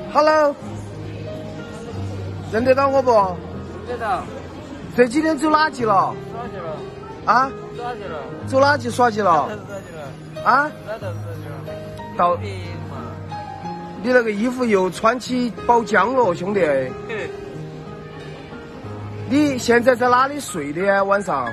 Hello， 认得到我不？ 认得到。 这几天走哪去了？ 耍去了。 啊？ 耍去了。 走哪去耍去了？ 耍去了。 啊？ 哪头去了？ 到。你那个衣服又穿起包浆了，兄弟。你现在在哪里睡的？晚上？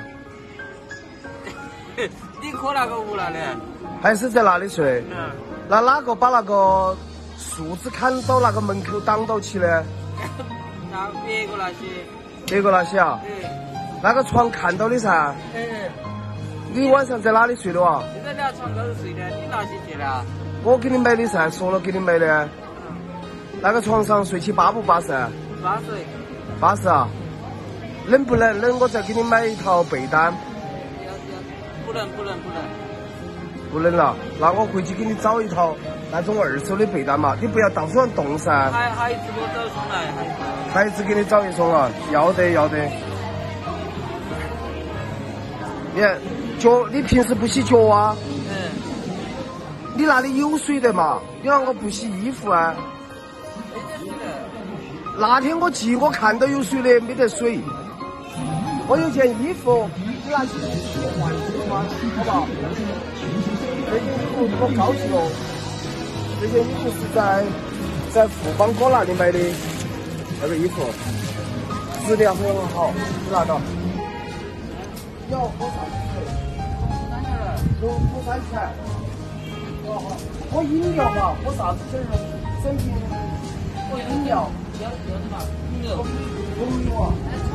你可那个屋了的？ 还是在那里睡？ 嗯。 那哪个把那个树枝砍到那个门口挡到起呢？ 那别个那些。 别个那些啊？那个床看到的噻。你晚上在哪里睡的啊？ 就在那床高头睡的，你拿起去了？ 我给你买的噻，说了给你买的。那个床上睡起巴不巴适？ 巴适。 巴适啊？冷不冷？冷，我再给你买一套被单。 不冷。 不冷了，那我回去给你找一套那种2手的被单嘛，你不要到处上冻噻。 孩子给我找一双来， 孩子给你找一双啊，要得。你看脚，你平时不洗脚啊？你那里有水的嘛？你让我不洗衣服啊？那天我记我看到有水的，没得水。我有件衣服，你拿去换洗吗？好不好？这件衣服我高级了，这件衣服是在富邦哥那里买的，那个衣服质量很好，你拿到。你要喝啥子水？喝山泉。喝饮料嘛，喝啥子生啤？喝饮料。 要的嘛，红牛啊！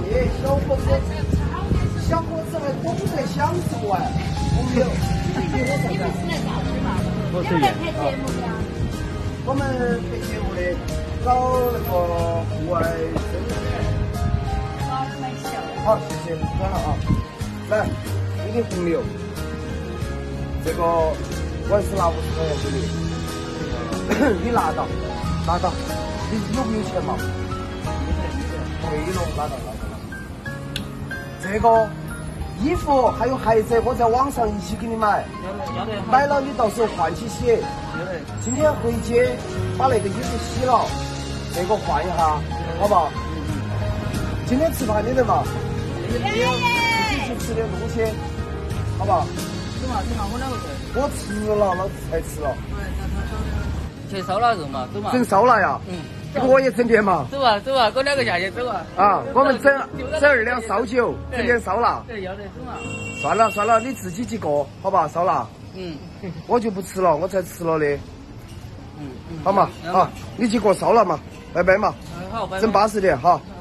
小伙子还懂得享受啊！红牛。 你们是来干什么？ 我你们来拍节目的？ 我们拍节目的，搞那个户外生活。 好，买小。 好，谢谢，转了啊。来，给你红牛，这个我还是拿50块钱给你，你拿到，你有没有钱嘛？对了，拿到。这个衣服还有鞋子，我在网上一起给你买。 要得。 买了你到时候换起洗。今天回街把那个衣服洗了，这个换一下，好不好？今天吃饭的人嘛，一起去吃点东西，好不好？ 吃嘛，我两个人。 我吃了，老子才吃了。 去烧腊肉嘛，走嘛。 整烧腊呀？我也整点嘛。 走啊，给我2个价钱走啊。 啊，我们整2辆烧酒，整点烧腊。 对，要得走嘛。 算了，你自己几个，好吧？烧腊。我就不吃了，我才吃了的。好嘛，好，你几个烧腊嘛，拜拜嘛。 好，拜拜。 整80点，好。